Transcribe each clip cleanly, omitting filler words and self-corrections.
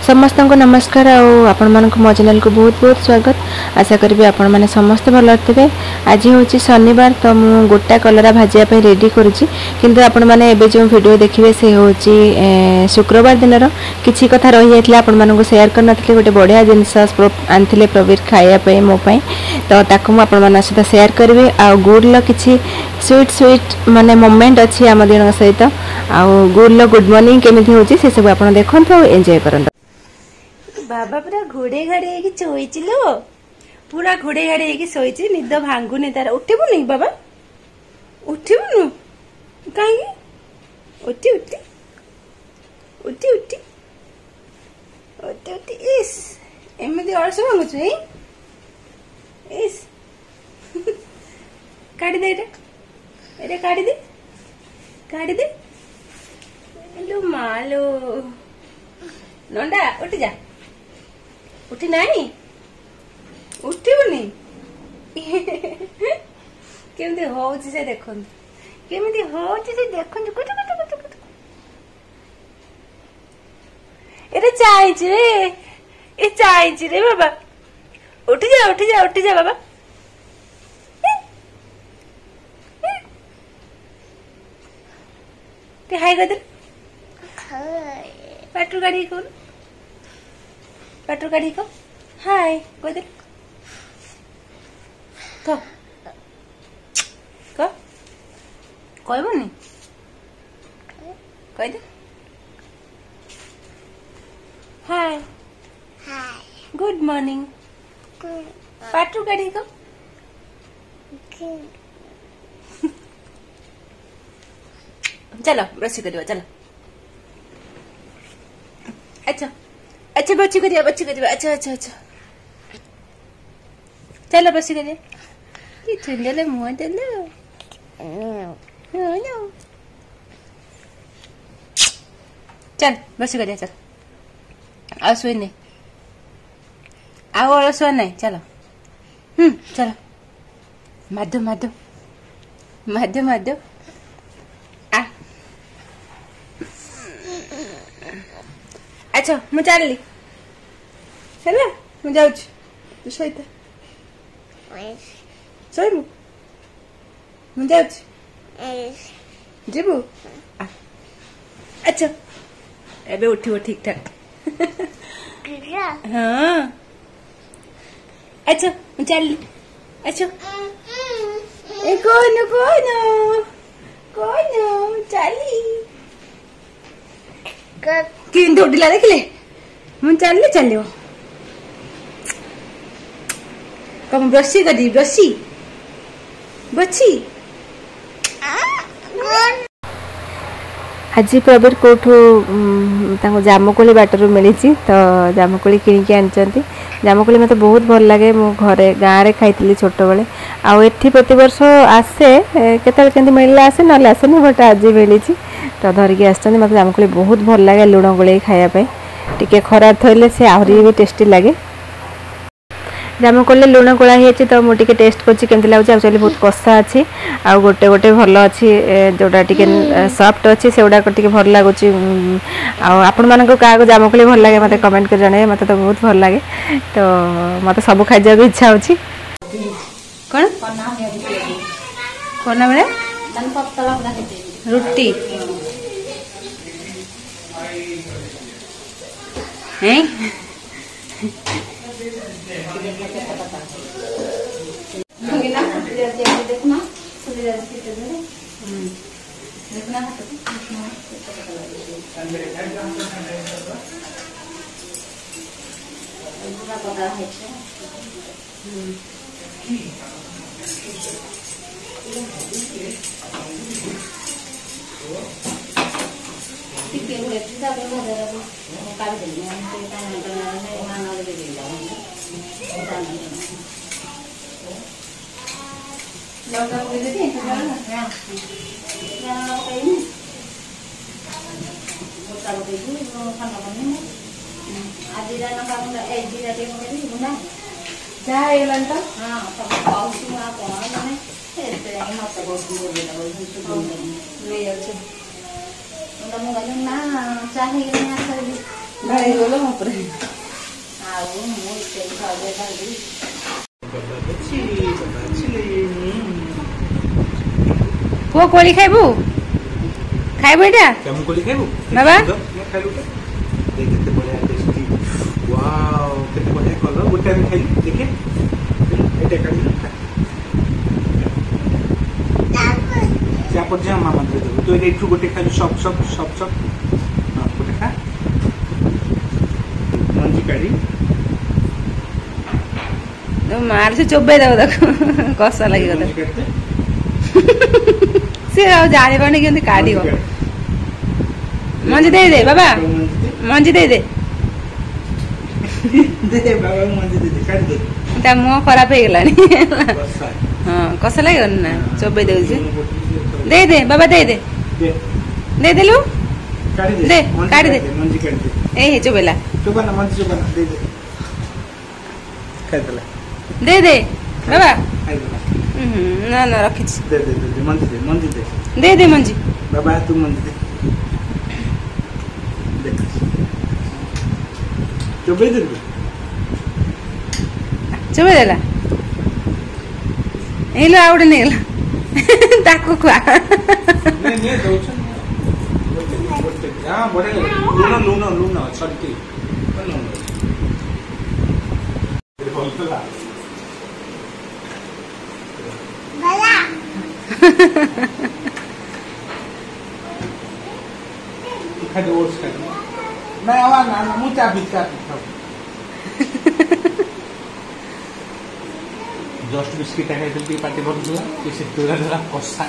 समस्त को नमस्कार आपण मानक मो चैनल को बहुत बहुत स्वागत। आशा करी आपण मैंने समस्त भल थे। आज हूँ शनिवार तो मुझे गोटा कलरा भाजापी रेडी करुँची किंतु आपण मैंने एबे जो वीडियो देखिए से हूँ शुक्रवार दिन किसी कथा रही जाता आपण मानक शेयर कर नी गोटे बढ़िया जिनस आनी प्रवीर खायापी मोपाई तो ताकू मुझे सहित शेयर करी आ गुड़ किसी स्वीट स्वीट माने मोमेंट अच्छी आम दिन सहित आ गुड़ गुड मॉर्निंग केमी हूँ से सब आप देखते और एंजॉय करते। बाबा पूरा घोड़े घाड़े शोची लो पूरा घोड़े घाड़े शोची निद भांगुनी तार उठबुनि बाबा उठबुनु कहीं उठी उठी उठी उठी उठी उठी इस एमती अलस भांगुच इस काढ़ी दे एटा काढ़ी दे लो मालो नंदा उठ जा उठी नानी उठबुनि केमती होउची से देखंतु केमती होउची से देखंतु कुछ कुछ कुछ कुछ एरे चाइची रे ए चाइची रे बाबा उठ जा बाबा ते हाय गदर पेट्रोल गाड़ी कौन पेट्रोल गाड़ी को हाय कोई को कहबनी कह दे हाय गुड मॉर्निंग पेट्रोल गाड़ी को चलो ब्रश करियो चलो अच्छा अच्छा बच्ची करिए अच्छा अच्छा अच्छा चलो बच्ची करिए ये ठंडे मुँह देलो चल बच्ची करिए चल आओ सोई नहीं आओ और सो नहीं चलो चलो माधो माधो माधो माधो अच्छा मु चलली है मु जाऊँ तू सहित शोबू मु जाऊँ जीबू अच्छा एबे उठिबो ठीक ठाक हाँ अच्छा मु चलली अच्छा ए कौन चली किन दौड़िला देखले मुझे चलले चलो कम ब्रशी करी ब्रशी बची आज प्रवीर कौटू जामुकोली बाटर मिली तो जामुकोली किणिकी आनी जामुकोली मत बहुत भल लगे मु घरे गाँव में खाई छोट बेले आठी प्रत वर्ष आसे केत मिलला आसे ना आसेनि बट आज मिली तो धरिकी आस मत जामुकोली बहुत भल लगे लुण गोल खायापी टी खराब थोले से आहरी भी टेस्टी लगे जामुकोली लुण गोला ही तो मुझे टेस्ट करछि केमती लागुछि एक्चुअली बहुत कषा अच्छी आ गोटे गोटे भल अच्छी जोटा टिके सॉफ्ट अच्छी से गुड़ाक टिके भल लगुच आपण मानक क्या जामुकोली भल लगे मत कमेंट कर जन मत तो बहुत भल लगे तो मत सब खाई जाक इच्छा होछि कौन कोना बेले रुटी हैं भाई बोलो ऊपर आउ मु से खावे खाली पुओ कोली खाइबू खाइबू एटा केम कोली खाइबू बाबा मैं खाइलु देख केते बढ़िया टेस्टी वाओ केते बढ़िया कलर गोटे में खाइलु देखे एटा काढी चापर जा मामा दे दो तो एठु गोटे खाइलु सब हां गोटे खा मंजी काढी तो मार से चोबे दो देखो कसा लागि गता से आ जाने पाने के काढिबो मंजी दे बाबा मंजी दे दे बाबा मंजी दे काढ दे ता मुंह खराब हो गेलानी हां कसा लागि ना चोबे दे दे बाबा दे देलु दे काढ दे मंजी काढ दे ए चोबेला चोबना मंजी चोबना दे खाइ दे बाबा खाइ ना ना रखी दे मंजी दे मंजी बाबा तू मंजी दे चोबे देला हेलो आउडे नेला ताको खुआ नहीं दउछन हां बड़े लूना छड़के खाली ओट्स खाली मैं आवा ना मु चा पी खाऊ जस्ट बिस्किट खाई पार्टी भरला से दूरा कसा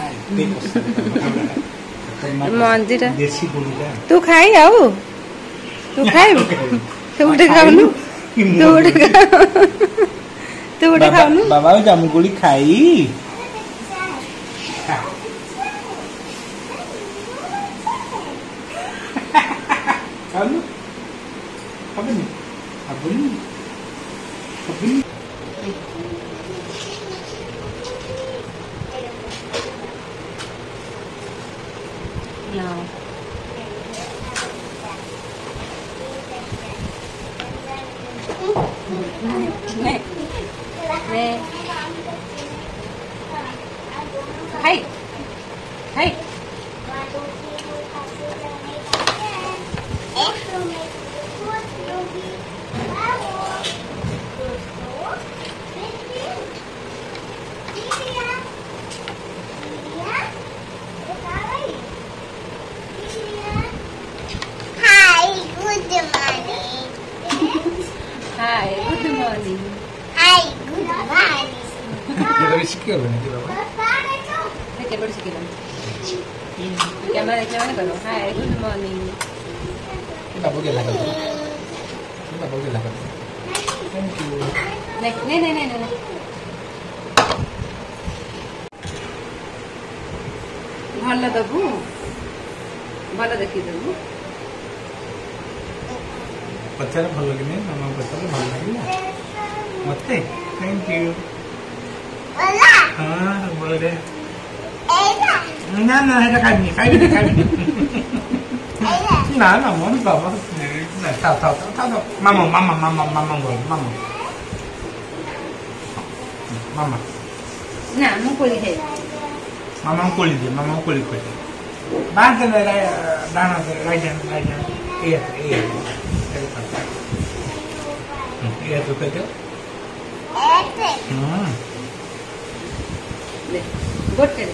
मंजीरा देसी गुलिका तू खाई आउ तू खाई तू उठे खाउनु तू उठे खाउनु बाबा जामु गुली खाई खानु Abani No. Hai. Hai. Hi, good morning. Hi, good morning. ये तो सिक्के बने थे बाबा देखिए बड़ी सिक्के बने कैमरा देखने वाले करो हाय गुड मॉर्निंग बाबू के लगा थैंक यू नहीं भल दबु भल देखी दबु पचार भल कि नहीं मामा पचार भल लगे मते थैंक यू हाँ बोल दे ना है खाई ना मन बाबा था मामा बोल मामा ना मु कोली है मामा कोली दे मामा कोली बांध दे दाना दे राइट ये तो कहते गुड कर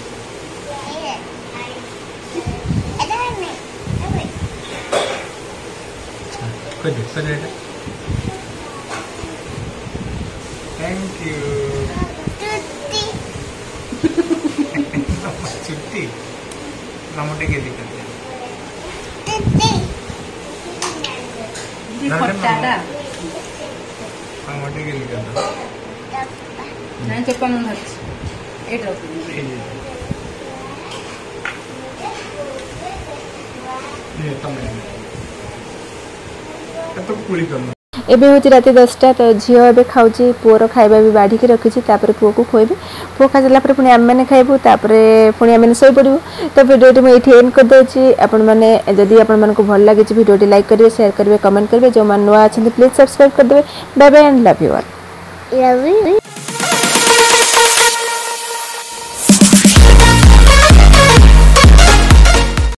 थैंक यू छुट्टी नमोटे के दिक्कत फटाटा नमोटे के दिक्कत नहीं चप्पा मुंह हच एट रख ये तमें तो पूरी करना एबे होची राति 10टा तो झियो एबे खाउची पुओर खाइबा भी बाढ़ी के रखिची तापर पुओ को खोइबे पुओ खा जाला पर पुनी आम माने खाइबो तापर पुनी आम माने सोई पड़िबो तो वीडियो मैं एठी एंड कर दोची आपण माने जदी आपण मानको भल लागे वीडियो लाइक करिवे शेयर करिवे कमेंट करिवे जो मान नवा अछन प्लीज सब्सक्राइब कर देबे bye bye and love you all Love you.